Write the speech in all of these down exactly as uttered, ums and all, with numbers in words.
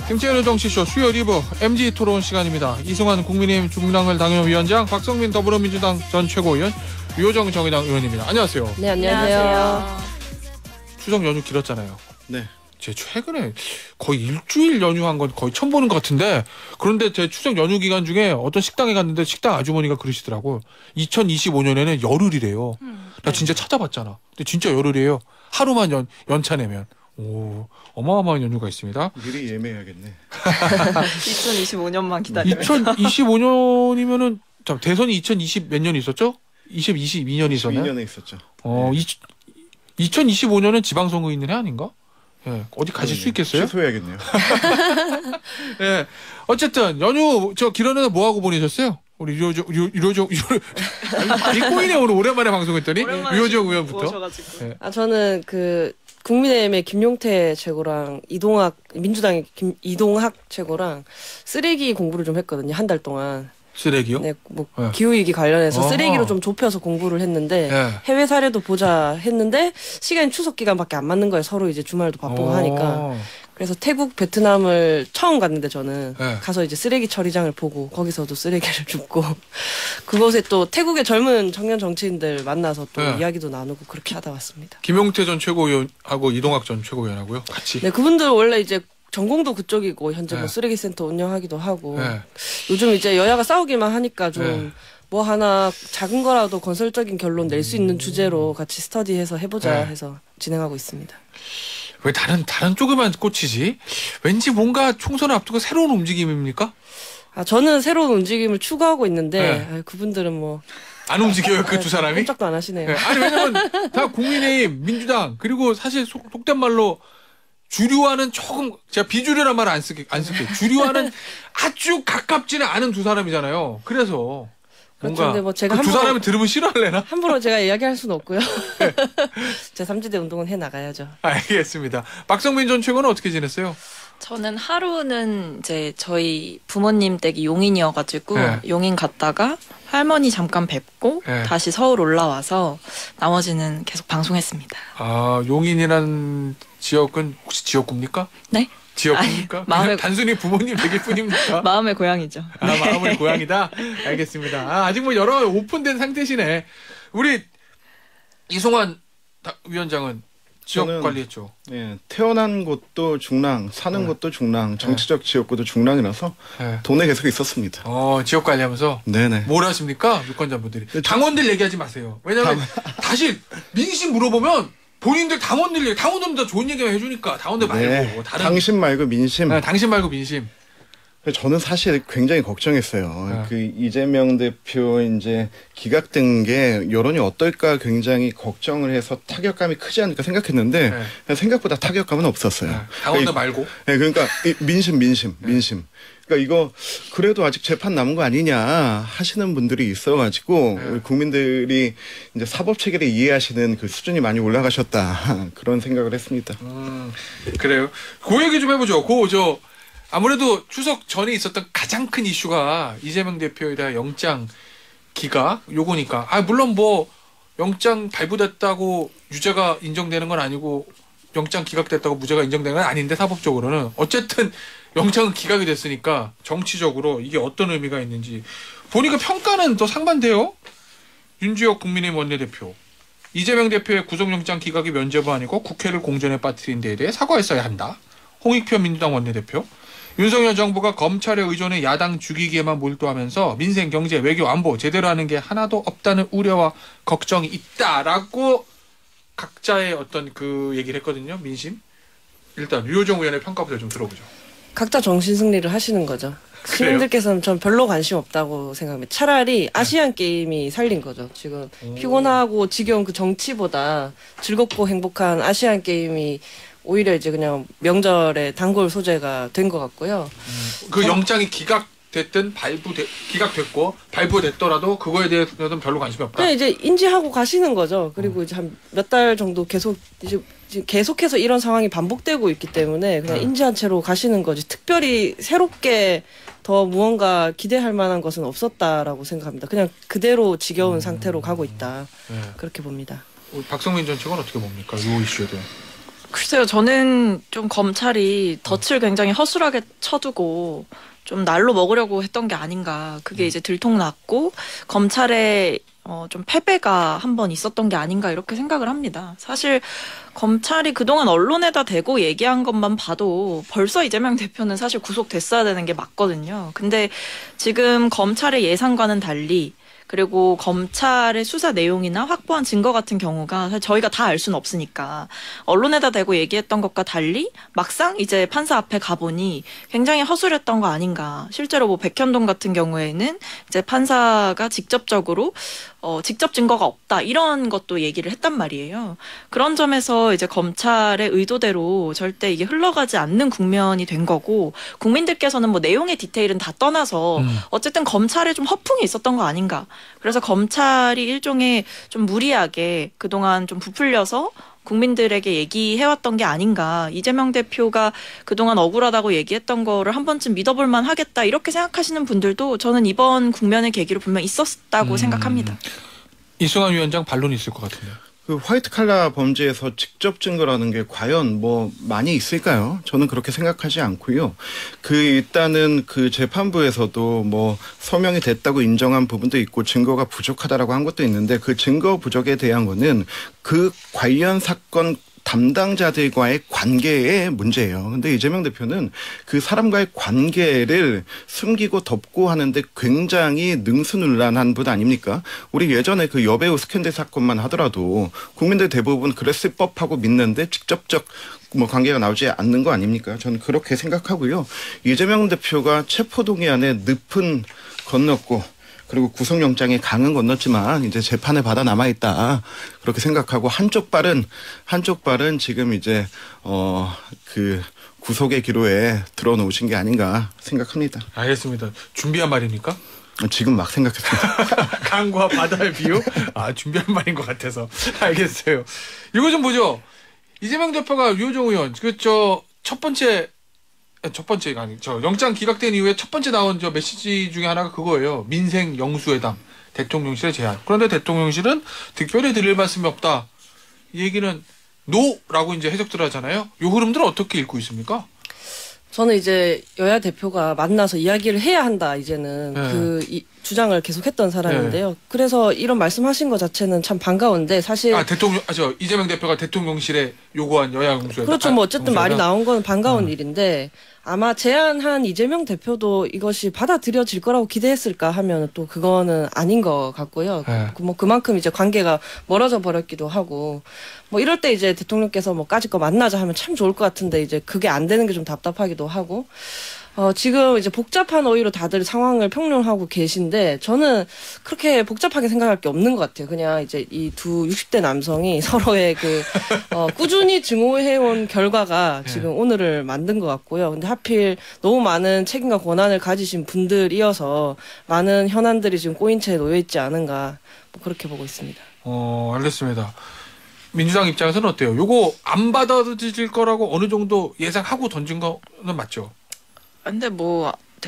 김태현의 정치쇼 수요일 이 부 엠지 토론 시간입니다. 이승환 국민의힘 중랑을 당협위원장, 박성민 더불어민주당 전 최고위원, 유호정 정의당 의원입니다. 안녕하세요. 네, 안녕하세요. 안녕하세요. 추석 연휴 길었잖아요. 네. 제 최근에 거의 일주일 연휴한 건 거의 처음 보는 것 같은데, 그런데 제 추석 연휴 기간 중에 어떤 식당에 갔는데 식당 아주머니가 그러시더라고. 이천이십오 년에는 열흘이래요. 음, 나 진짜 찾아봤잖아. 근데 진짜 열흘이에요. 하루만 연, 연차 내면. 오, 어마어마한 연휴가 있습니다. 미리 예매해야겠네. 이천이십오 년만 기다려. 이천이십오 년이면은 참 대선이 이천이십 몇 년이 있었죠? 이천이십이 년이 있었나요? 이십이 년에 있었죠. 어, 네. 이, 이천이십오 년은 지방선거 있는 해 아닌가? 예, 어디 가실 네, 수 있겠어요? 취소해야겠네요. 예, 어쨌든 연휴 저 길어는 뭐 하고 보내셨어요? 우리 유호정 유호정 많이 꼬이네 오늘 오랜만에 방송했더니 유호정 의원부터. 예. 아 저는 그 국민의힘의 김용태 최고랑 이동학 민주당의 김, 이동학 최고랑 쓰레기 공부를 좀 했거든요. 한 달 동안. 쓰레기요? 네, 뭐 네. 기후위기 관련해서 어허. 쓰레기로 좀 좁혀서 공부를 했는데 네. 해외 사례도 보자 했는데 시간이 추석 기간밖에 안 맞는 거예요. 서로 이제 주말도 바쁘고 오. 하니까. 그래서 태국, 베트남을 처음 갔는데 저는 네. 가서 이제 쓰레기 처리장을 보고 거기서도 쓰레기를 줍고 그곳에 또 태국의 젊은 청년 정치인들 만나서 또 네. 이야기도 나누고 그렇게 하다 왔습니다. 김용태 전 최고위원하고 이동학 전 최고위원하고요? 같이? 네, 그분들 원래 이제 전공도 그쪽이고 현재 네. 뭐 쓰레기센터 운영하기도 하고 네. 요즘 이제 여야가 싸우기만 하니까 좀 뭐 네. 하나 작은 거라도 건설적인 결론 낼 수 있는 주제로 같이 스터디해서 해보자 네. 해서 진행하고 있습니다. 왜 다른 다른 쪽에만 꽂히지? 왠지 뭔가 총선을 앞두고 새로운 움직임입니까? 아 저는 새로운 움직임을 추구하고 있는데 네. 아유, 그분들은 뭐 안 움직여요 그 두 사람이? 꼼짝도 안 하시네요. 네. 아니 왜냐면 다 국민의힘, 민주당 그리고 사실 속, 속된 말로 주류와는 조금 제가 비주류란 말 안 쓸게 안 쓸게 주류와는 아주 가깝지는 않은 두 사람이잖아요. 그래서 뭔가 그렇죠. 뭐 제가 그 두 사람이 들으면 싫어할래나? 함부로 제가 이야기할 수는 없고요. 네. 제삼 지대 운동은 해 나가야죠. 알겠습니다. 박성민 전 최고는 어떻게 지냈어요? 저는 하루는 이제 저희 부모님 댁이 용인이어가지고 네. 용인 갔다가 할머니 잠깐 뵙고 네. 다시 서울 올라와서 나머지는 계속 방송했습니다. 아 용인이란 지역은 혹시 지역구입니까? 네. 지역입니까? 마음의 단순히 부모님 댁일 뿐입니까? 마음의 고향이죠. 아, 네. 마음의 고향이다. 알겠습니다. 아, 아직 뭐 여러 오픈된 상태시네. 우리 이승환 위원장은 지역 저는, 관리했죠. 예, 태어난 곳도 중랑, 사는 네. 곳도 중랑, 정치적 네. 지역구도 중랑이라서 네. 돈에 계속 있었습니다. 어, 지역 관리하면서. 네네. 뭘 하십니까, 유권자분들이? 네, 당원들 얘기하지 마세요. 왜냐면 다시 민심 물어보면. 본인들 당원들 얘기, 당원들은 다 좋은 얘기만 해주니까 당원들 말고 네, 다른 당신 말고 민심. 네, 당신 말고 민심. 저는 사실 굉장히 걱정했어요. 네. 그 이재명 대표 이제 기각된 게 여론이 어떨까 굉장히 걱정을 해서 타격감이 크지 않을까 생각했는데 네. 생각보다 타격감은 없었어요. 네. 당원들 그러니까, 말고. 네, 그러니까 민심, 민심, 네. 민심. 그러니까 이거 그래도 아직 재판 남은 거 아니냐 하시는 분들이 있어가지고 네. 국민들이 이제 사법 체계를 이해하시는 그 수준이 많이 올라가셨다 그런 생각을 했습니다. 음, 그래요. 그 얘기 좀 해보죠. 그 저 아무래도 추석 전에 있었던 가장 큰 이슈가 이재명 대표에 대한 영장 기각 요거니까. 아 물론 뭐 영장 발부됐다고 유죄가 인정되는 건 아니고 영장 기각됐다고 무죄가 인정되는 건 아닌데 사법적으로는 어쨌든. 영장은 기각이 됐으니까 정치적으로 이게 어떤 의미가 있는지 보니까 평가는 더 상반돼요. 윤지혁 국민의힘 원내대표. 이재명 대표의 구속영장 기각이 면죄부 아니고 국회를 공전에 빠뜨린 데에 대해 사과했어야 한다. 홍익표 민주당 원내대표. 윤석열 정부가 검찰의 의존에 야당 죽이기에만 몰두하면서 민생, 경제, 외교, 안보 제대로 하는 게 하나도 없다는 우려와 걱정이 있다라고 각자의 어떤 그 얘기를 했거든요. 민심. 일단 유호정 의원의 평가부터 좀 들어보죠. 각자 정신 승리를 하시는 거죠. 시민들께서는 전 별로 관심 없다고 생각합니다. 차라리 아시안 게임이 살린 거죠. 지금 오. 피곤하고 지겨운 그 정치보다 즐겁고 행복한 아시안 게임이 오히려 이제 그냥 명절에 단골 소재가 된 것 같고요. 음. 그 전... 영장이 기각됐든 발부 기각됐고 발부됐더라도 그거에 대해서는 별로 관심이 없다. 그냥 이제 인지하고 가시는 거죠. 그리고 음. 이제 한 몇 달 정도 계속 이제 계속해서 이런 상황이 반복되고 있기 때문에 그냥 네. 인지한 채로 가시는 거지. 특별히 새롭게 더 무언가 기대할 만한 것은 없었다라고 생각합니다. 그냥 그대로 지겨운 음. 상태로 가고 있다. 네. 그렇게 봅니다. 박성민 전 측은 어떻게 봅니까? 이 이슈에 대해. 글쎄요, 저는 좀 검찰이 덫을 굉장히 허술하게 쳐두고 좀 날로 먹으려고 했던 게 아닌가. 그게 이제 들통났고 검찰의 어, 좀 패배가 한 번 있었던 게 아닌가 이렇게 생각을 합니다. 사실 검찰이 그동안 언론에다 대고 얘기한 것만 봐도 벌써 이재명 대표는 사실 구속됐어야 되는 게 맞거든요. 근데 지금 검찰의 예상과는 달리 그리고 검찰의 수사 내용이나 확보한 증거 같은 경우가 사실 저희가 다 알 수는 없으니까 언론에다 대고 얘기했던 것과 달리 막상 이제 판사 앞에 가보니 굉장히 허술했던 거 아닌가. 실제로 뭐 백현동 같은 경우에는 이제 판사가 직접적으로 어, 직접 증거가 없다 이런 것도 얘기를 했단 말이에요. 그런 점에서 이제 검찰의 의도대로 절대 이게 흘러가지 않는 국면이 된 거고 국민들께서는 뭐 내용의 디테일은 다 떠나서 음. 어쨌든 검찰에 좀 허풍이 있었던 거 아닌가. 그래서 검찰이 일종의 좀 무리하게 그동안 좀 부풀려서 국민들에게 얘기해왔던 게 아닌가. 이재명 대표가 그동안 억울하다고 얘기했던 거를 한 번쯤 믿어볼만 하겠다. 이렇게 생각하시는 분들도 저는 이번 국면의 계기로 분명 있었다고 음, 생각합니다. 이승환 위원장 반론이 있을 것 같은데요. 그 화이트 칼라 범죄에서 직접 증거라는 게 과연 뭐 많이 있을까요? 저는 그렇게 생각하지 않고요. 그 일단은 그 재판부에서도 뭐 소명이 됐다고 인정한 부분도 있고 증거가 부족하다라고 한 것도 있는데 그 증거 부족에 대한 거는 그 관련 사건 담당자들과의 관계의 문제예요. 근데 이재명 대표는 그 사람과의 관계를 숨기고 덮고 하는데 굉장히 능수능란한 분 아닙니까? 우리 예전에 그 여배우 스캔들 사건만 하더라도 국민들 대부분 그랬을 법하고 믿는데 직접적 뭐 관계가 나오지 않는 거 아닙니까? 저는 그렇게 생각하고요. 이재명 대표가 체포동의안에 늪은 건넜고 그리고 구속영장에 강은 건넜지만 이제 재판에 받아 남아있다. 그렇게 생각하고 한쪽 발은 한쪽 발은 지금 이제 어 그 구속의 기로에 들어놓으신 게 아닌가 생각합니다. 알겠습니다. 준비한 말입니까? 지금 막 생각했습니다. 강과 바다의 비유? 아 준비한 말인 것 같아서 알겠어요. 이거 좀 보죠. 이재명 대표가 류호정 의원 그 저 첫 번째 첫 번째가 아니 저 영장 기각된 이후에 첫 번째 나온 저 메시지 중에 하나가 그거예요. 민생 영수회담 대통령실의 제안. 그런데 대통령실은 특별히 드릴 말씀이 없다. 이 얘기는 노라고 이제 해석들 하잖아요. 이 흐름들은 어떻게 읽고 있습니까? 저는 이제 여야 대표가 만나서 이야기를 해야 한다 이제는 네. 그 이, 주장을 계속했던 사람인데요. 네. 그래서 이런 말씀하신 것 자체는 참 반가운데 사실 아 대통령 아 저 이재명 대표가 대통령실에 요구한 여야 공수회담 그렇죠. 뭐 어쨌든 공수회담. 말이 나온 건 반가운 음. 일인데 아마 제안한 이재명 대표도 이것이 받아들여질 거라고 기대했을까 하면 또 그거는 아닌 것 같고요. 네. 뭐 그만큼 이제 관계가 멀어져 버렸기도 하고 뭐 이럴 때 이제 대통령께서 뭐 까짓 거 만나자 하면 참 좋을 것 같은데 이제 그게 안 되는 게 좀 답답하기도 하고 어 지금 이제 복잡한 어휘로 다들 상황을 평론하고 계신데 저는 그렇게 복잡하게 생각할 게 없는 것 같아요. 그냥 이제 이 두 육십 대 남성이 서로의 그 어 꾸준히 증오해온 결과가 지금 네. 오늘을 만든 것 같고요. 근데 하필 너무 많은 책임과 권한을 가지신 분들이어서 많은 현안들이 지금 꼬인 채 놓여 있지 않은가 뭐 그렇게 보고 있습니다. 어 알겠습니다. 민주당 입장에서는 어때요? 요거 안 받아들일 거라고 어느 정도 예상하고 던진 거는 맞죠? 근데 뭐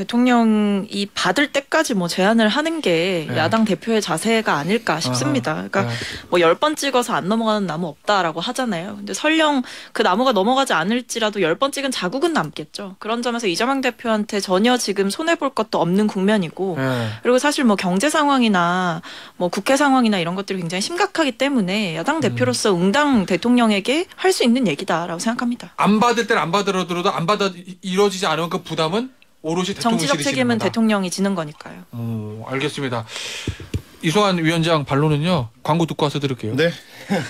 대통령이 받을 때까지 뭐 제안을 하는 게 네. 야당 대표의 자세가 아닐까 싶습니다. 그러니까 네. 뭐 열 번 찍어서 안 넘어가는 나무 없다라고 하잖아요. 근데 설령 그 나무가 넘어가지 않을지라도 열 번 찍은 자국은 남겠죠. 그런 점에서 이재명 대표한테 전혀 지금 손해볼 것도 없는 국면이고 네. 그리고 사실 뭐 경제 상황이나 뭐 국회 상황이나 이런 것들이 굉장히 심각하기 때문에 야당 대표로서 음. 응당 대통령에게 할 수 있는 얘기다라고 생각합니다. 안 받을 때는 안 받으러도 안 받아 이루어지지 않은 그 부담은 오롯이 정치적 책임은 거다. 대통령이 지는 거니까요. 어, 알겠습니다. 이승환 위원장 반론은요. 광고 듣고 와서 들을게요. 네.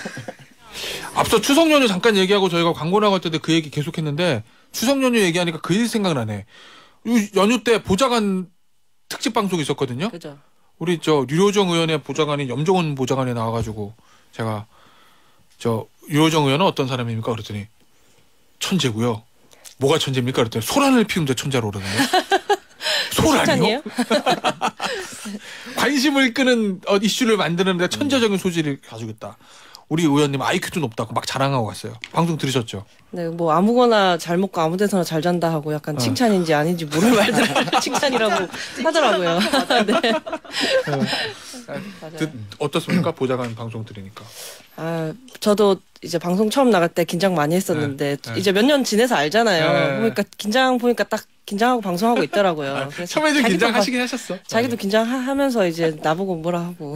앞서 추석 연휴 잠깐 얘기하고 저희가 광고 나갈 때도 그 얘기 계속했는데 추석 연휴 얘기하니까 그 일 생각나네. 연휴 때 보좌관 특집 방송 있었거든요. 그죠. 우리 저 류호정 의원의 보좌관인 염종원 보좌관이 나와가지고 제가 저 류호정 의원은 어떤 사람입니까? 그랬더니 천재고요. 뭐가 천재입니까? 그랬더니 소란을 피우는데 천재로 오르네요. 소란이요? 관심을 끄는 어, 이슈를 만드는데 천재적인 소질을 가지고 있다. 우리 의원님 아이큐도 높다고 막 자랑하고 갔어요. 방송 들으셨죠? 네, 뭐 아무거나 잘 먹고 아무 데서나 잘 잔다 하고 약간 어. 칭찬인지 아닌지 모를 말들을 칭찬이라고 하더라고요. 네. 어. 듣, 어떻습니까? 보좌관 방송 들으니까. 아, 저도 이제 방송 처음 나갈 때 긴장 많이 했었는데 네, 네. 이제 몇 년 지내서 알잖아요. 네. 보니까 긴장 보니까 딱 긴장하고 방송하고 있더라고요. 그래서 처음에 좀 긴장하시긴 하셨어. 자기도 네. 긴장하면서 이제 나보고 뭐라 하고.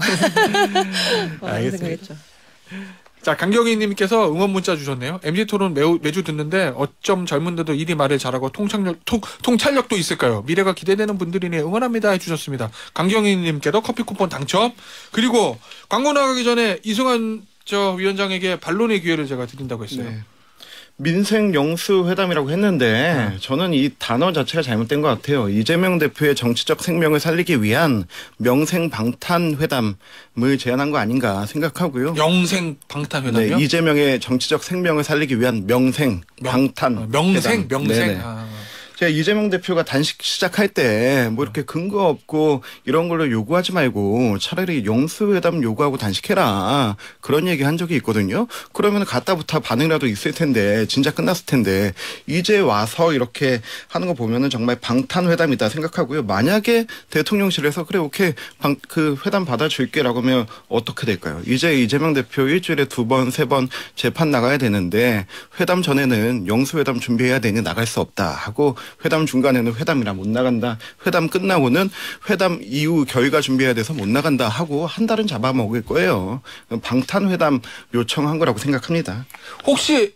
알겠습니다. 자, 강경희님께서 응원 문자 주셨네요. 엠지 토론 매우, 매주 듣는데 어쩜 젊은데도 이리 말을 잘하고 통찰력, 통, 통찰력도 있을까요? 미래가 기대되는 분들이네 응원합니다 해주셨습니다. 강경희님께도 커피 쿠폰 당첨. 그리고 광고 나가기 전에 이승환 저 위원장에게 반론의 기회를 제가 드린다고 했어요. 네. 민생 영수 회담이라고 했는데 네. 저는 이 단어 자체가 잘못된 것 같아요. 이재명 대표의 정치적 생명을 살리기 위한 명생 방탄 회담을 제안한 거 아닌가 생각하고요. 명생 방탄 회담이요? 네, 이재명의 정치적 생명을 살리기 위한 명생 명, 방탄 어, 명생 회담. 명생. 아. 제가 이재명 대표가 단식 시작할 때 뭐 이렇게 근거 없고 이런 걸로 요구하지 말고 차라리 영수회담 요구하고 단식해라 그런 얘기 한 적이 있거든요. 그러면 갔다부터 반응이라도 있을 텐데 진짜 끝났을 텐데 이제 와서 이렇게 하는 거 보면은 정말 방탄회담이다 생각하고요. 만약에 대통령실에서 그래 오케이 방, 그 회담 받아줄게라고 하면 어떻게 될까요? 이제 이재명 대표 일주일에 두 번, 세 번 재판 나가야 되는데 회담 전에는 영수회담 준비해야 되니 나갈 수 없다 하고 회담 중간에는 회담이라 못 나간다. 회담 끝나고는 회담 이후 결과 준비해야 돼서 못 나간다 하고 한 달은 잡아먹을 거예요. 방탄회담 요청한 거라고 생각합니다. 혹시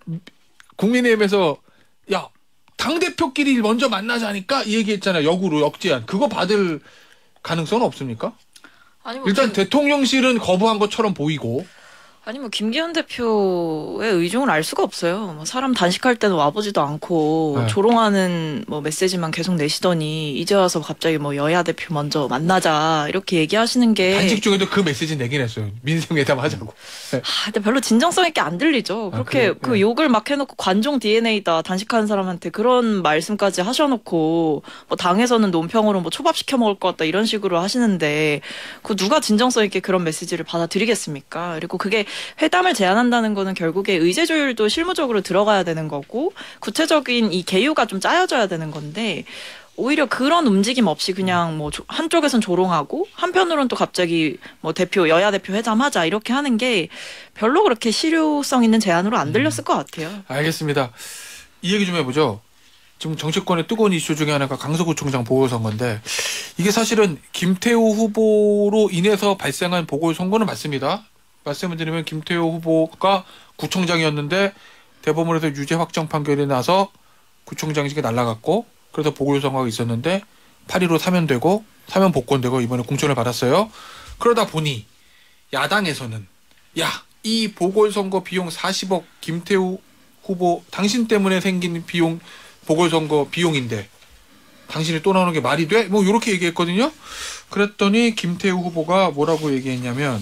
국민의힘에서 야 당대표끼리 먼저 만나자니까 이 얘기했잖아요. 역으로 역제안. 그거 받을 가능성은 없습니까? 아니, 뭐 일단 김... 대통령실은 거부한 것처럼 보이고. 아니 뭐 김기현 대표의 의중을 알 수가 없어요. 뭐 사람 단식할 때는 와보지도 않고 네. 조롱하는 뭐 메시지만 계속 내시더니 이제 와서 갑자기 뭐 여야 대표 먼저 만나자 이렇게 얘기하시는 게 단식 중에도 그 메시지 내긴 했어요. 민생회담 하자고. 네. 아, 근데 별로 진정성 있게 안 들리죠. 그렇게 아, 그 네. 욕을 막 해놓고 관종 디엔에이다 단식하는 사람한테 그런 말씀까지 하셔놓고 뭐 당에서는 논평으로 뭐 초밥 시켜 먹을 것 같다 이런 식으로 하시는데 그 누가 진정성 있게 그런 메시지를 받아들이겠습니까? 그리고 그게 회담을 제안한다는 거는 결국에 의제 조율도 실무적으로 들어가야 되는 거고 구체적인 이 개요가 좀 짜여져야 되는 건데 오히려 그런 움직임 없이 그냥 뭐 한쪽에선 조롱하고 한편으로는 또 갑자기 뭐 대표 여야 대표 회담하자 이렇게 하는 게 별로 그렇게 실효성 있는 제안으로 안 들렸을 것 같아요. 알겠습니다. 이 얘기 좀 해보죠. 지금 정치권의 뜨거운 이슈 중에 하나가 강서구청장 보궐선거인데 이게 사실은 김태우 후보로 인해서 발생한 보궐선거는 맞습니다. 말씀을 드리면 김태호 후보가 구청장이었는데 대법원에서 유죄 확정 판결이 나서 구청장직이 날아갔고 그래서 보궐선거가 있었는데 팔 일오 사면되고 사면 복권되고 이번에 공천을 받았어요. 그러다 보니 야당에서는 야, 이 보궐선거 비용 사십억 김태우 후보 당신 때문에 생긴 비용 보궐선거 비용인데 당신이 또 나오는 게 말이 돼? 뭐 이렇게 얘기했거든요. 그랬더니 김태우 후보가 뭐라고 얘기했냐면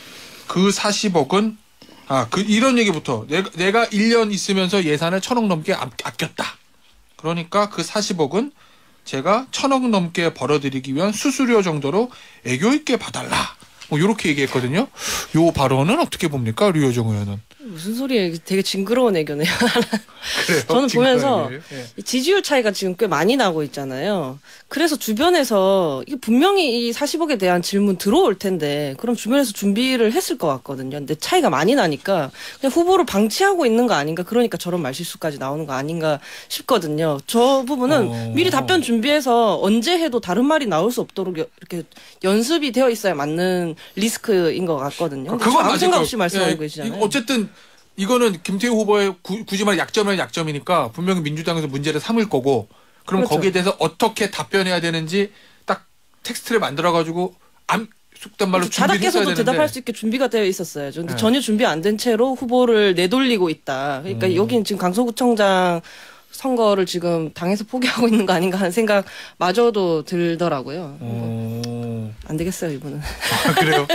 그 사십억은 아, 그 이런 얘기부터 내가, 내가 일 년 있으면서 예산을 천억 넘게 아꼈다. 그러니까 그 사십억은 제가 천억 넘게 벌어들이기 위한 수수료 정도로 애교 있게 봐달라. 뭐 이렇게 얘기했거든요. 요 발언은 어떻게 봅니까, 류호정 의원은? 무슨 소리예요? 되게 징그러운 애교네요. 그래요? 저는 보면서 네. 지지율 차이가 지금 꽤 많이 나고 있잖아요. 그래서 주변에서 이게 분명히 이 사십억에 대한 질문 들어올 텐데 그럼 주변에서 준비를 했을 것 같거든요. 근데 차이가 많이 나니까 그냥 후보를 방치하고 있는 거 아닌가 그러니까 저런 말실수까지 나오는 거 아닌가 싶거든요. 저 부분은 어... 미리 답변 준비해서 언제 해도 다른 말이 나올 수 없도록 이렇게 연습이 되어 있어야 맞는 리스크인 것 같거든요. 그건 아무 생각 없이 말씀하고 예, 계시잖아요. 어쨌든 이거는 김태우 후보의 구, 굳이 말해 약점은 약점이니까 분명히 민주당에서 문제를 삼을 거고 그럼 그렇죠. 거기에 대해서 어떻게 답변해야 되는지 딱 텍스트를 만들어가지고 암 속된 말로 준비를 했어야 되는데 자답해서도 대답할 수 있게 준비가 되어 있었어요. 근데 네. 전혀 준비 안 된 채로 후보를 내돌리고 있다. 그러니까 음. 여기는 지금 강서구청장 선거를 지금 당에서 포기하고 있는 거 아닌가 하는 생각마저도 들더라고요. 어... 안 되겠어요 이분은. 아, 그래요?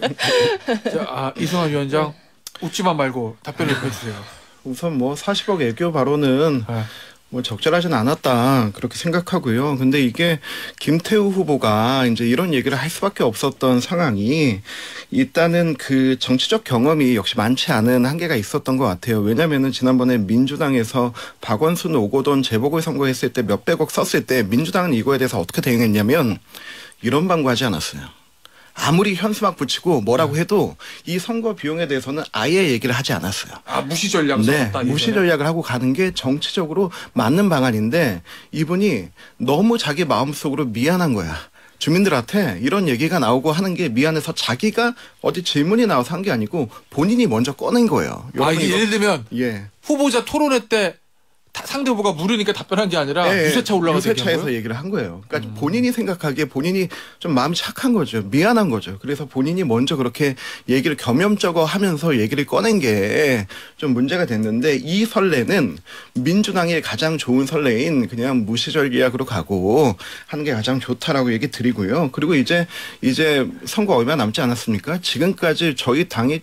자, 아, 이승환 위원장 웃지만 말고 답변을 좀 해주세요. 우선 뭐 사십억 애교 발언은 네. 뭐 적절하진 않았다 그렇게 생각하고요. 근데 이게 김태우 후보가 이제 이런 얘기를 할 수밖에 없었던 상황이 일단은 그 정치적 경험이 역시 많지 않은 한계가 있었던 것 같아요. 왜냐하면은 지난번에 민주당에서 박원순 오거돈 재보궐선거 했을 때 몇백억 썼을 때 민주당은 이거에 대해서 어떻게 대응했냐면 이런 방구하지 않았어요. 아무리 현수막 붙이고 뭐라고 해도 이 선거 비용에 대해서는 아예 얘기를 하지 않았어요. 아, 무시 전략 네, 썼다. 무시 전략을 하고 가는 게 정치적으로 맞는 방안인데 이분이 너무 자기 마음속으로 미안한 거야. 주민들한테 이런 얘기가 나오고 하는 게 미안해서 자기가 어디 질문이 나와서 한 게 아니고 본인이 먼저 꺼낸 거예요. 아, 이게 예를 들면 예. 후보자 토론회 때 상대 후보가 물으니까 답변한 게 아니라 네, 유세차 올라가서 유세차에서 얘기를 한 거예요. 그러니까 음. 본인이 생각하기에 본인이 좀 마음이 착한 거죠. 미안한 거죠. 그래서 본인이 먼저 그렇게 얘기를 겸염쩍어 하면서 얘기를 꺼낸 게 좀 문제가 됐는데 이 선례는 민주당의 가장 좋은 선례인 그냥 무시전략으로 가고 하는 게 가장 좋다라고 얘기 드리고요. 그리고 이제 이제 선거 얼마 남지 않았습니까? 지금까지 저희 당이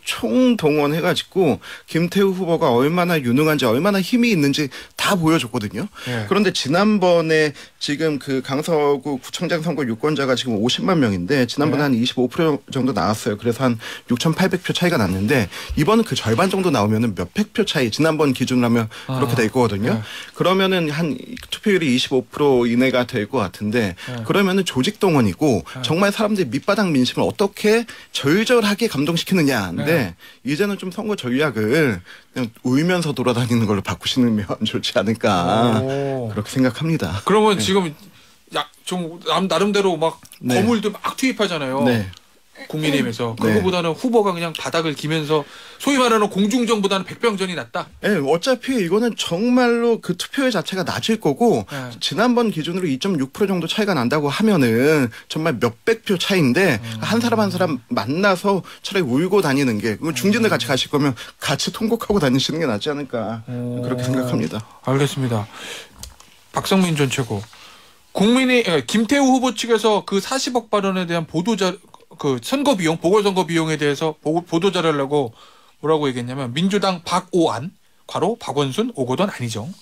총동원해가지고 김태우 후보가 얼마나 유능한지 얼마나 힘이 있는지 다 보여줬거든요. 네. 그런데 지난번에 지금 그 강서구 구청장 선거 유권자가 지금 오십만 명인데 지난번에 네. 한 이십오 퍼센트 정도 나왔어요. 그래서 한 육천팔백 표 차이가 났는데 이번은 그 절반 정도 나오면은 몇백 표 차이 지난번 기준으로 하면 아. 그렇게 될 거거든요. 네. 그러면은 한 투표율이 이십오 퍼센트 이내가 될 것 같은데 네. 그러면은 조직 동원이고 네. 정말 사람들이 밑바닥 민심을 어떻게 절절하게 감동시키느냐인데 네. 이제는 좀 선거 전략을 그냥 울면서 돌아다니는 걸로 바꾸시면 좋지 않을까 오. 그렇게 생각합니다. 그러면 네. 지금 약 좀 나름대로 막 네. 거물들 막 투입하잖아요. 네. 국민의힘에서 네. 그거보다는 후보가 그냥 바닥을 기면서 소위 말하는 공중전보다는 백병전이 낫다. 네, 어차피 이거는 정말로 그 투표율 자체가 낮을 거고 네. 지난번 기준으로 이 점 육 퍼센트 정도 차이가 난다고 하면은 정말 몇백 표 차이인데 음. 한 사람 한 사람 만나서 차라리 울고 다니는 게 중진들 같이 가실 거면 같이 통곡하고 다니시는 게 낫지 않을까 음. 그렇게 생각합니다. 알겠습니다. 박성민 전 최고. 국민이 김태우 후보 측에서 그 사십억 발언에 대한 보도자 그 선거 비용, 보궐선거 비용에 대해서 보도 자료를 내고 뭐라고 얘기했냐면 민주당 박오안, 괄호 박원순, 오거돈 안희정.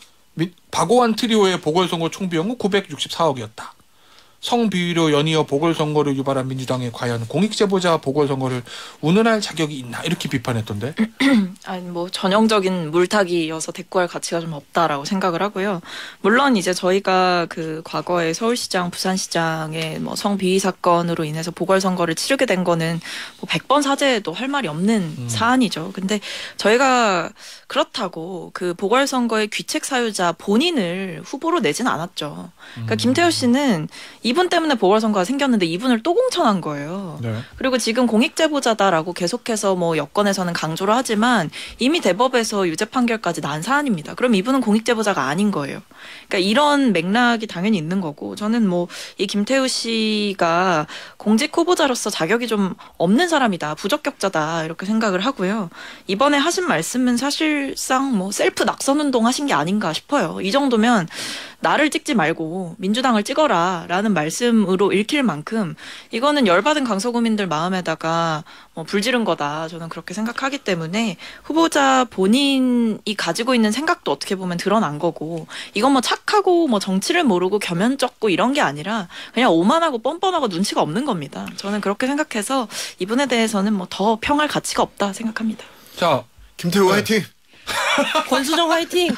박오안 트리오의 보궐선거 총비용은 구백육십사억이었다. 성비위로 연이어 보궐선거를 유발한 민주당이 과연 공익제보자 보궐선거를 운운할 자격이 있나 이렇게 비판했던데. 아니 뭐 전형적인 물타기여서 대꾸할 가치가 좀 없다라고 생각을 하고요. 물론 이제 저희가 그 과거에 서울시장, 부산시장의 뭐 성비위 사건으로 인해서 보궐선거를 치르게 된 거는 뭐 백 번 사죄도 할 말이 없는 음. 사안이죠. 근데 저희가 그렇다고 그 보궐선거의 귀책 사유자 본인을 후보로 내진 않았죠. 그러니까 음. 김태우 씨는 이분 때문에 보궐선거가 생겼는데 이분을 또 공천한 거예요. 네. 그리고 지금 공익제보자다라고 계속해서 뭐 여권에서는 강조를 하지만 이미 대법에서 유죄 판결까지 난 사안입니다. 그럼 이분은 공익제보자가 아닌 거예요. 그러니까 이런 맥락이 당연히 있는 거고 저는 뭐 이 김태우 씨가 공직 후보자로서 자격이 좀 없는 사람이다. 부적격자다. 이렇게 생각을 하고요. 이번에 하신 말씀은 사실상 뭐 셀프 낙선운동 하신 게 아닌가 싶어요. 이 정도면 나를 찍지 말고 민주당을 찍어라 라는 말씀으로 읽힐 만큼 이거는 열받은 강서구민들 마음에다가 뭐 불지른 거다. 저는 그렇게 생각하기 때문에 후보자 본인이 가지고 있는 생각도 어떻게 보면 드러난 거고 이건 뭐 착하고 뭐 정치를 모르고 겸연쩍고 이런 게 아니라 그냥 오만하고 뻔뻔하고 눈치가 없는 겁니다. 저는 그렇게 생각해서 이분에 대해서는 뭐 더 평할 가치가 없다 생각합니다. 자, 김태우 네. 화이팅! 권수정 화이팅!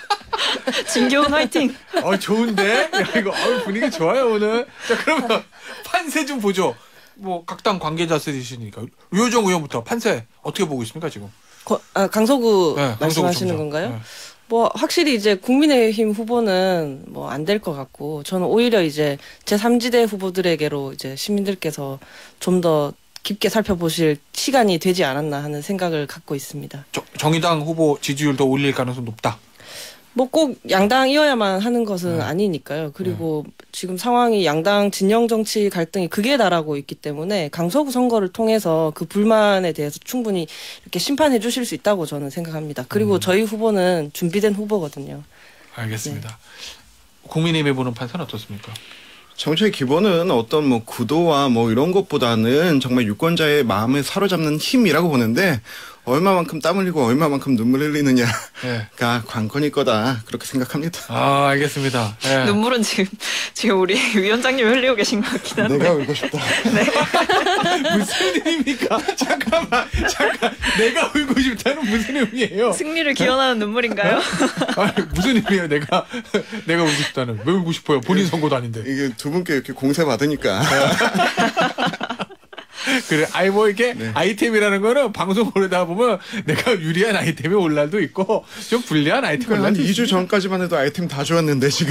진교훈 화이팅! 어, 좋은데? 야, 이거 어, 분위기 좋아요, 오늘. 자, 그러면 판세 좀 보죠. 뭐, 각 당 관계자들이시니까. 류호정 의원부터 판세 어떻게 보고 있습니까, 지금? 거, 아, 강서구 네, 말씀하시는 강서구 건가요? 네. 뭐, 확실히 이제 국민의힘 후보는 뭐 안 될 것 같고, 저는 오히려 이제 제삼 지대 후보들에게로 이제 시민들께서 좀 더 깊게 살펴보실 시간이 되지 않았나 하는 생각을 갖고 있습니다. 저, 정의당 후보 지지율 더 올릴 가능성이 높다? 뭐 꼭 양당이어야만 하는 것은 네. 아니니까요. 그리고 네. 지금 상황이 양당 진영 정치 갈등이 극에 달하고 있기 때문에 강서구 선거를 통해서 그 불만에 대해서 충분히 이렇게 심판해 주실 수 있다고 저는 생각합니다. 그리고 음. 저희 후보는 준비된 후보거든요. 알겠습니다. 네. 국민의힘에 보는 판사는 어떻습니까? 정치의 기본은 어떤 뭐 구도와 뭐 이런 것보다는 정말 유권자의 마음을 사로잡는 힘이라고 보는데 얼마만큼 땀 흘리고 얼마만큼 눈물 흘리느냐가 네. 관건일 거다 그렇게 생각합니다. 아 알겠습니다. 네. 눈물은 지금 지금 우리 위원장님이 흘리고 계신 것 같긴 한데. 내가 울고 싶다. 네. 무슨 의미입니까? 잠깐만 잠깐 내가 울고 싶다는 무슨 의미예요? 승리를 기원하는 눈물인가요? 아니, 무슨 의미예요? 내가 내가 울고 싶다는 왜 울고 싶어요? 본인 선거도 아닌데. 이게 두 분께 이렇게 공세 받으니까. 그래, 아이 뭐 이게 네. 아이템이라는 거는 방송 보려다 보면 내가 유리한 아이템이 올 날도 있고 좀 불리한 아이템이 올 한 날도 이 주 있습니다. 전까지만 해도 아이템 다 좋았는데 지금.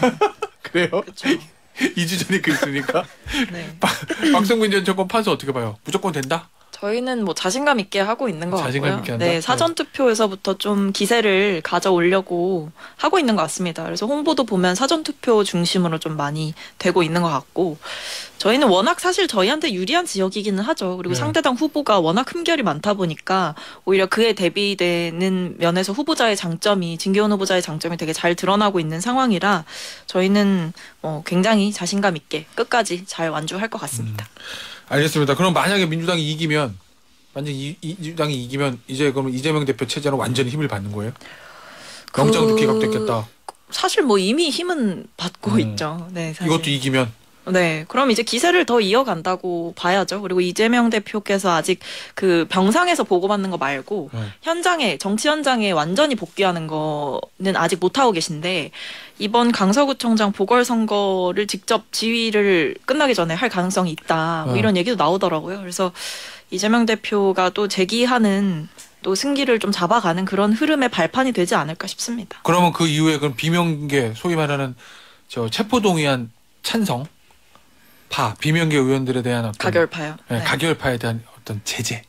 그래요? 이 주 전에 그랬으니까. 네. 박성민 전 정권 판사 어떻게 봐요? 무조건 된다? 저희는 뭐 자신감 있게 하고 있는 것 자신감 같고요. 있게 한다? 네, 사전 투표에서부터 좀 기세를 가져오려고 하고 있는 것 같습니다. 그래서 홍보도 보면 사전 투표 중심으로 좀 많이 되고 있는 것 같고, 저희는 워낙 사실 저희한테 유리한 지역이기는 하죠. 그리고 네. 상대당 후보가 워낙 흠결이 많다 보니까 오히려 그에 대비되는 면에서 후보자의 장점이, 진기현 후보자의 장점이 되게 잘 드러나고 있는 상황이라 저희는 어, 굉장히 자신감 있게 끝까지 잘 완주할 것 같습니다. 음. 알겠습니다. 그럼 만약에 민주당이 이기면, 만약 이, 이, 민주당이 이기면 이제 그럼 이재명 대표 체제는 완전히 힘을 받는 거예요? 그... 영장도 기각됐겠다. 사실 뭐 이미 힘은 받고 음. 있죠. 네, 사실. 이것도 이기면. 네, 그럼 이제 기세를 더 이어간다고 봐야죠. 그리고 이재명 대표께서 아직 그 병상에서 보고받는 거 말고 네. 현장에, 정치 현장에 완전히 복귀하는 거는 아직 못하고 계신데, 이번 강서구청장 보궐선거를 직접 지휘를 끝나기 전에 할 가능성이 있다, 뭐 네. 이런 얘기도 나오더라고요. 그래서 이재명 대표가 또 재기하는, 또 승기를 좀 잡아가는 그런 흐름의 발판이 되지 않을까 싶습니다. 그러면 그 이후에 그럼 비명계, 소위 말하는 저 체포동의안 찬성 파 비명계 의원들에 대한 어떤 가결파요. 네, 네. 가결파에 대한 어떤 제재,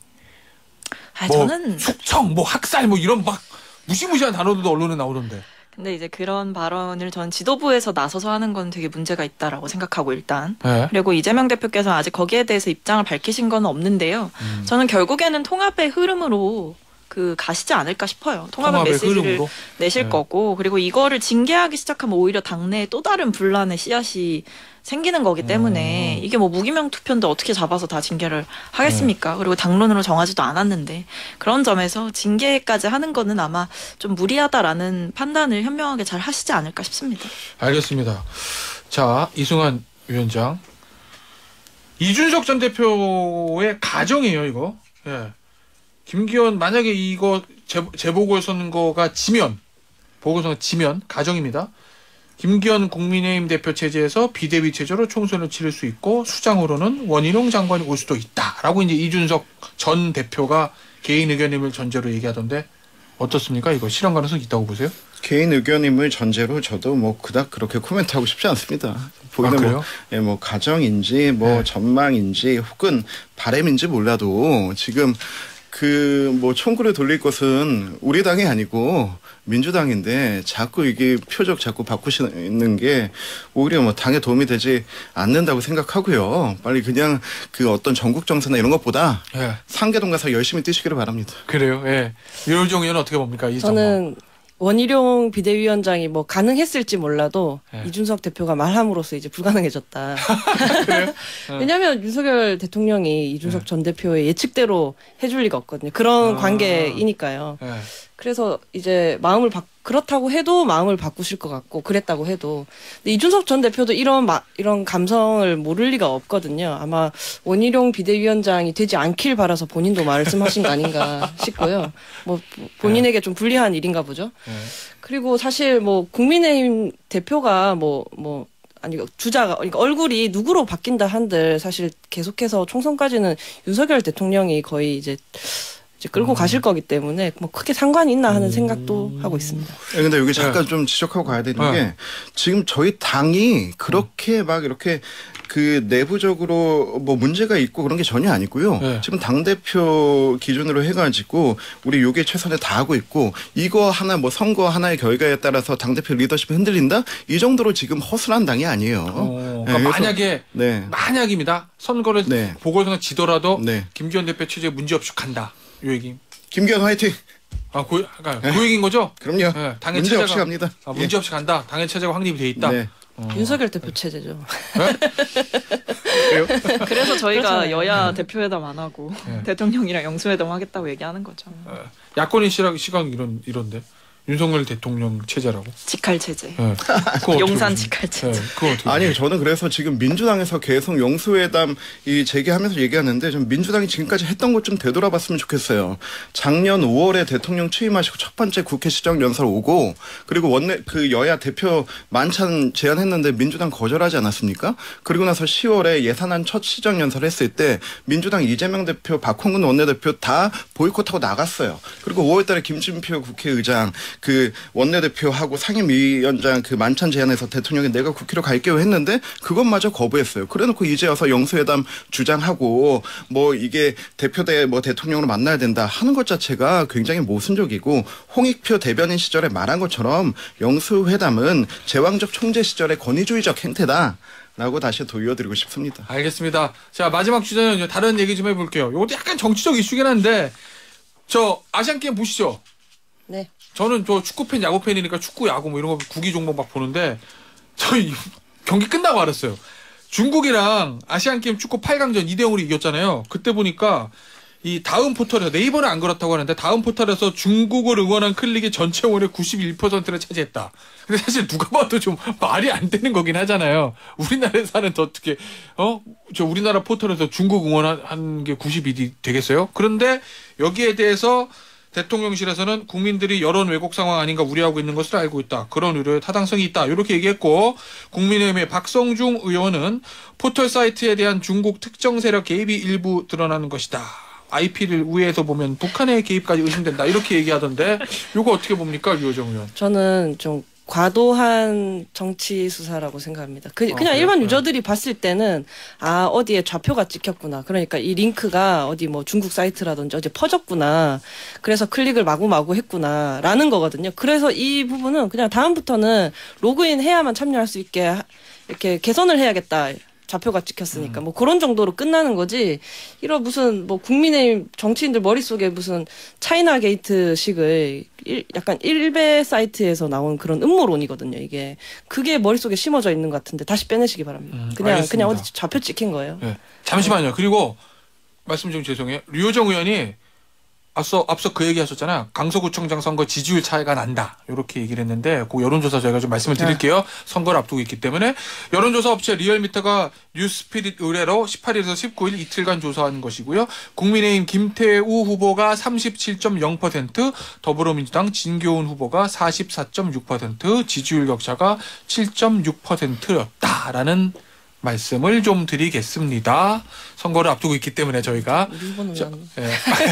아, 뭐 저는 숙청, 뭐 학살, 뭐 이런 막 무시무시한 단어들도 언론에 나오던데. 근데 이제 그런 발언을 전 지도부에서 나서서 하는 건 되게 문제가 있다라고 생각하고, 일단. 네. 그리고 이재명 대표께서 아직 거기에 대해서 입장을 밝히신 건 없는데요. 음. 저는 결국에는 통합의 흐름으로 그 가시지 않을까 싶어요. 통합의, 통합의 메시지를 흐름으로? 내실 네. 거고, 그리고 이거를 징계하기 시작하면 오히려 당내에 또 다른 분란의 씨앗이 생기는 거기 때문에 음. 이게 뭐 무기명 투표인데 어떻게 잡아서 다 징계를 하겠습니까? 그리고 당론으로 정하지도 않았는데, 그런 점에서 징계까지 하는 거는 아마 좀 무리하다라는 판단을 현명하게 잘 하시지 않을까 싶습니다. 알겠습니다. 자, 이승환 위원장, 이준석 전 대표의 가정이에요, 이거. 예. 김기현 만약에 이거 재, 재보궐선거가 지면, 보궐선거 지면 가정입니다. 김기현 국민의힘 대표 체제에서 비대위 체제로 총선을 치를 수 있고 수장으로는 원희룡 장관이 올 수도 있다라고 이제 이준석 전 대표가 개인 의견임을 전제로 얘기하던데 어떻습니까? 이거 실현 가능성이 있다고 보세요? 개인 의견임을 전제로 저도 뭐 그닥 그렇게 코멘트하고 싶지 않습니다. 보기는 아, 그래요? 뭐, 예, 뭐 가정인지 뭐 네. 전망인지 혹은 바램인지 몰라도 지금 그 뭐 총구를 돌릴 것은 우리 당이 아니고 민주당인데 자꾸 이게 표적 자꾸 바꾸시는 게 오히려 뭐 당에 도움이 되지 않는다고 생각하고요. 빨리 그냥 그 어떤 전국 정세나 이런 것보다 예. 상계동 가서 열심히 뛰시기를 바랍니다. 그래요. 예. 윤호정 의원은 어떻게 봅니까? 이 저는 원희룡 비대위원장이 뭐 가능했을지 몰라도 네. 이준석 대표가 말함으로써 이제 불가능해졌다. 그래요? 왜냐하면 윤석열 대통령이 이준석 네. 전 대표의 예측대로 해줄 리가 없거든요. 그런 아. 관계이니까요. 예. 그래서 이제 마음을 바, 그렇다고 해도 마음을 바꾸실 것 같고, 그랬다고 해도. 근데 이준석 전 대표도 이런 마, 이런 감성을 모를 리가 없거든요. 아마 원희룡 비대위원장이 되지 않길 바라서 본인도 말씀하신 거 아닌가 싶고요. 뭐 본인에게 좀 불리한 일인가 보죠. 예. 그리고 사실 뭐 국민의힘 대표가 뭐 뭐 아니 주자가, 그러니까 얼굴이 누구로 바뀐다 한들 사실 계속해서 총선까지는 윤석열 대통령이 거의 이제 이제 끌고 음. 가실 거기 때문에 뭐 크게 상관이 있나 하는 생각도 하고 있습니다. 예, 근데 여기 잠깐 네. 좀 지적하고 가야 되는 네. 게 지금 저희 당이 그렇게 막 이렇게 그 내부적으로 뭐 문제가 있고 그런 게 전혀 아니고요. 네. 지금 당대표 기준으로 해가지고 우리 요게 최선을 다하고 있고, 이거 하나 뭐 선거 하나의 결과에 따라서 당대표 리더십이 흔들린다? 이 정도로 지금 허술한 당이 아니에요. 어, 네, 그러니까 그래서- 만약에 네. 만약입니다. 선거를 네. 보궐선거 지더라도 네. 김기현 대표 체제 문제 없이 간다. 요 얘기. 김기현 화이팅! 아, 그, 그러니까 그 얘기인 거죠? 그럼요. 예, 당의 문제 체제가- 없이 갑니다. 아, 문제 없이 간다. 당의 체제가 확립이 돼 있다. 네. 어. 윤석열 대표 체제죠. 그래요? 그래서 저희가 그렇잖아요. 여야 대표회담 안 하고 네. 대통령이랑 영수회담 하겠다고 얘기하는 거죠. 어, 야권의 시각, 시각 이런 이런데 윤석열 대통령 체제라고. 직할 체제. 네. 그거 용산 어떻게 직할 체제. 네, 그거 어떻게 아니 저는 그래서 지금 민주당에서 계속 영수회담 이 제기하면서 얘기하는데 좀 민주당이 지금까지 했던 것 좀 되돌아봤으면 좋겠어요. 작년 오월에 대통령 취임하시고 첫 번째 국회 시정연설 오고 그리고 원내 그 여야 대표 만찬 제안했는데 민주당 거절하지 않았습니까? 그리고 나서 시월에 예산안 첫 시정연설 했을 때 민주당 이재명 대표, 박홍근 원내대표 다 보이콧하고 나갔어요. 그리고 오월달에 김진표 국회의장 그 원내대표하고 상임위원장 그 만찬 제안에서 대통령이 내가 국회로 갈게요 했는데 그것마저 거부했어요. 그래놓고 이제 와서 영수회담 주장하고 뭐 이게 대표대 뭐 대통령으로 만나야 된다 하는 것 자체가 굉장히 모순적이고 홍익표 대변인 시절에 말한 것처럼 영수회담은 제왕적 총재 시절의 권위주의적 행태다. 라고 다시 도의어드리고 싶습니다. 알겠습니다. 자 마지막 주제는 다른 얘기 좀 해볼게요. 이것도 약간 정치적 이슈긴 한데 저 아시안게임 보시죠? 네. 저는 저 축구팬, 야구팬이니까 축구, 야구 뭐 이런 거 구기 종목 막 보는데 저희 경기 끝나고 알았어요. 중국이랑 아시안게임 축구 팔 강전 이 대 영으로 이겼잖아요. 그때 보니까 이 다음 포털에서 네이버는 안 그렇다고 하는데 다음 포털에서 중국을 응원한 클릭이 전체 응원의 구십일 퍼센트를 차지했다. 근데 사실 누가 봐도 좀 말이 안 되는 거긴 하잖아요. 우리나라에서는 더 어떻게 어? 저 우리나라 포털에서 중국 응원한 게 구십일이 되겠어요? 그런데 여기에 대해서 대통령실에서는 국민들이 여론 왜곡 상황 아닌가 우려하고 있는 것으로 알고 있다. 그런 우려에 타당성이 있다. 이렇게 얘기했고 국민의힘의 박성중 의원은 포털 사이트에 대한 중국 특정 세력 개입이 일부 드러나는 것이다. 아이피를 우회해서 보면 북한의 개입까지 의심된다. 이렇게 얘기하던데 이거 어떻게 봅니까? 류호정 의원. 저는 좀 과도한 정치 수사라고 생각합니다. 그, 그냥 그래요? 일반 네. 유저들이 봤을 때는 아 어디에 좌표가 찍혔구나. 그러니까 이 링크가 어디 뭐 중국 사이트라든지 어디 퍼졌구나. 그래서 클릭을 마구마구 했구나라는 거거든요. 그래서 이 부분은 그냥 다음부터는 로그인 해야만 참여할 수 있게 하, 이렇게 개선을 해야겠다. 좌표가 찍혔으니까 뭐 그런 정도로 끝나는 거지. 이런 무슨 뭐 국민의힘 정치인들 머릿속에 무슨 차이나 게이트식의 일, 약간 일베 사이트에서 나온 그런 음모론이거든요. 이게 그게 머릿속에 심어져 있는 것 같은데 다시 빼내시기 바랍니다. 음, 그냥 알겠습니다. 그냥 어디 좌표 찍힌 거예요. 네. 잠시만요. 그리고 말씀 좀 죄송해요. 류호정 의원이 앞서 앞서 그 얘기하셨잖아요. 강서구청장 선거 지지율 차이가 난다. 이렇게 얘기를 했는데 그 여론조사 저희가 좀 말씀을 드릴게요. 네. 선거를 앞두고 있기 때문에 여론조사 업체 리얼미터가 뉴스피릿 의뢰로 십팔 일에서 십구 일 이틀간 조사한 것이고요. 국민의힘 김태우 후보가 삼십칠 점 영 퍼센트, 더불어민주당 진교훈 후보가 사십사 점 육 퍼센트, 지지율 격차가 칠 점 육 퍼센트였다라는 말씀을 좀 드리겠습니다. 선거를 앞두고 있기 때문에 저희가 저, 예,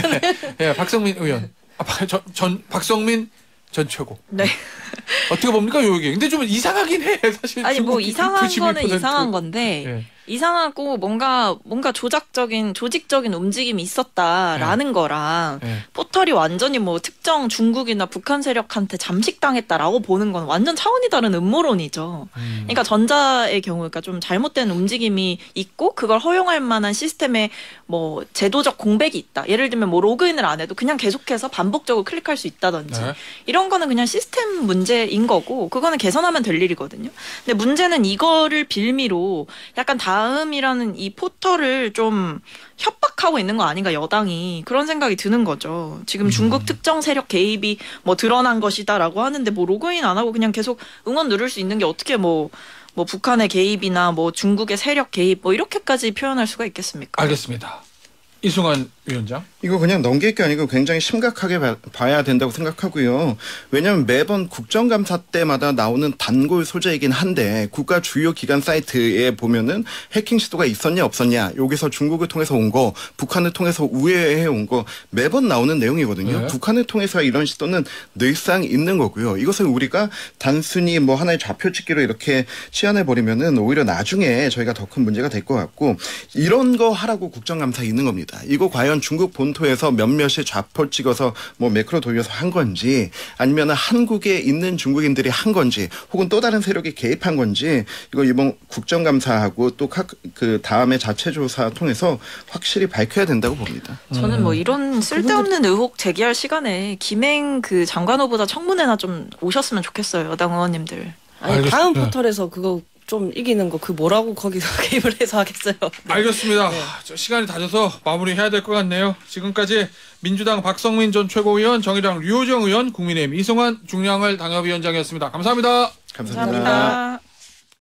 예, 박성민 의원, 아, 전, 전 박성민 전 최고. 네. 어떻게 봅니까 요 얘기? 근데 좀 이상하긴 해 사실. 아니 뭐 이상한 구십일 퍼센트. 거는 이상한 건데 예. 이상하고 뭔가 뭔가 조작적인 조직적인 움직임이 있었다라는 네. 거랑 네. 포털이 완전히 뭐 특정 중국이나 북한 세력한테 잠식당했다라고 보는 건 완전 차원이 다른 음모론이죠. 음. 그러니까 전자의 경우 그러니까 좀 잘못된 움직임이 있고 그걸 허용할 만한 시스템에 뭐 제도적 공백이 있다. 예를 들면 뭐 로그인을 안 해도 그냥 계속해서 반복적으로 클릭할 수 있다든지 네. 이런 거는 그냥 시스템 문제인 거고 그거는 개선하면 될 일이거든요. 근데 문제는 이거를 빌미로 약간 다음이라는 이 포털을 좀 협박하고 있는 거 아닌가 여당이 그런 생각이 드는 거죠. 지금 음. 중국 특정 세력 개입이 뭐 드러난 것이다라고 하는데 뭐 로그인 안 하고 그냥 계속 응원 누를 수 있는 게 어떻게 뭐 뭐 북한의 개입이나 뭐 중국의 세력 개입 뭐 이렇게까지 표현할 수가 있겠습니까? 알겠습니다. 이승환 위원장. 이거 그냥 넘길 게 아니고 굉장히 심각하게 봐, 봐야 된다고 생각하고요. 왜냐하면 매번 국정감사 때마다 나오는 단골 소재이긴 한데 국가 주요 기관 사이트에 보면은 해킹 시도가 있었냐 없었냐 여기서 중국을 통해서 온 거 북한을 통해서 우회해 온 거 매번 나오는 내용이거든요. 네. 북한을 통해서 이런 시도는 늘상 있는 거고요. 이것을 우리가 단순히 뭐 하나의 좌표 찍기로 이렇게 치환해 버리면은 오히려 나중에 저희가 더 큰 문제가 될 것 같고 이런 거 하라고 국정감사 있는 겁니다. 이거 과연 중국 본토에서 몇몇이 좌표 찍어서 뭐 매크로 돌려서 한 건지 아니면 한국에 있는 중국인들이 한 건지 혹은 또 다른 세력이 개입한 건지 이거 이번 국정감사하고 또 그 다음에 자체조사 통해서 확실히 밝혀야 된다고 봅니다. 저는 뭐 이런 쓸데없는 의혹 제기할 시간에 김행 그 장관 후보자 청문회나 좀 오셨으면 좋겠어요. 여당 의원님들. 아니 알겠습니다. 다음 포털에서 그거 좀 이기는 거 그 뭐라고 거기서 개입을 해서 하겠어요. 네. 알겠습니다. 네. 저 시간이 다 돼서 마무리해야 될 것 같네요. 지금까지 민주당 박성민 전 최고위원, 정의당 류호정 의원, 국민의힘 이승환 중량을 당협위원장이었습니다. 감사합니다. 감사합니다. 감사합니다.